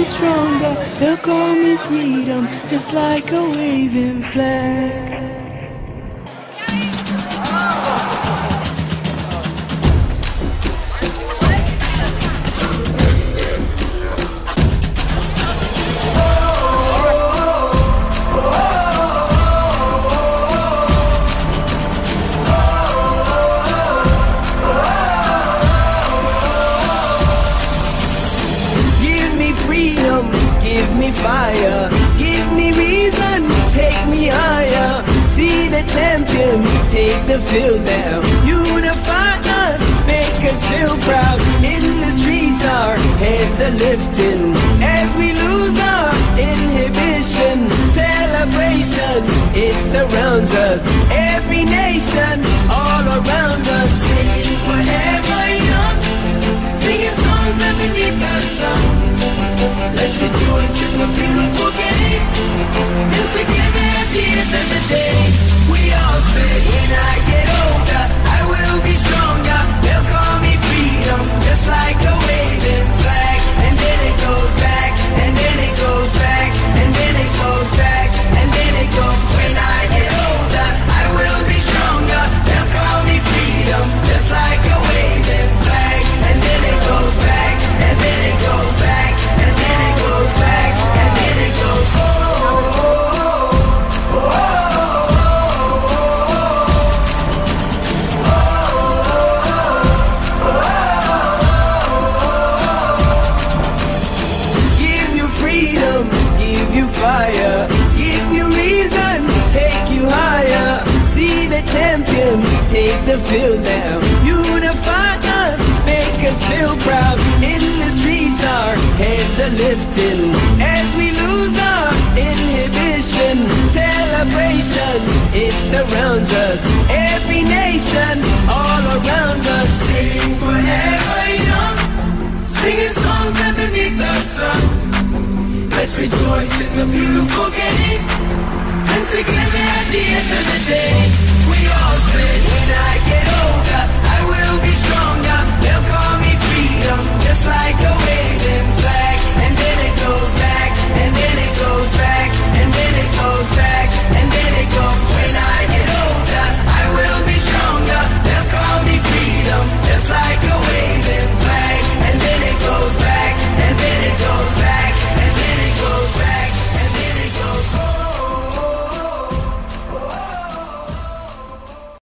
stronger. They'll call me freedom, just like a waving flag. Give me fire, give me reason, take me higher. See the champions take the field now. Unify us, make us feel proud. In the streets our heads are lifting as we lose our inhibition. Celebration, it surrounds us. Every nation, all around us. Sing forever young, singing songs underneath the sun. Let's rejoice in the beautiful game, and together at the end of the day, we all say, when I get older, I will be stronger. They'll call me freedom, just like a waving flag. And then it goes back, and then it goes back, and then it goes back, and then it goes. When I get older, I will be stronger. They'll call me freedom, just like a waving flag. And then it goes back, and then it goes back, and then it goes back, and then it goes. Oh, oh, oh, oh, give you freedom, give you fire, give you reason, take you higher. See the champions take the field now. Unify us, make us feel proud. In the streets our heads are lifting as we lose our inhibition. Celebration, it surrounds us. Every nation, all around us. Sing forever young, singing songs underneath the sun. Let's rejoice in the beautiful game,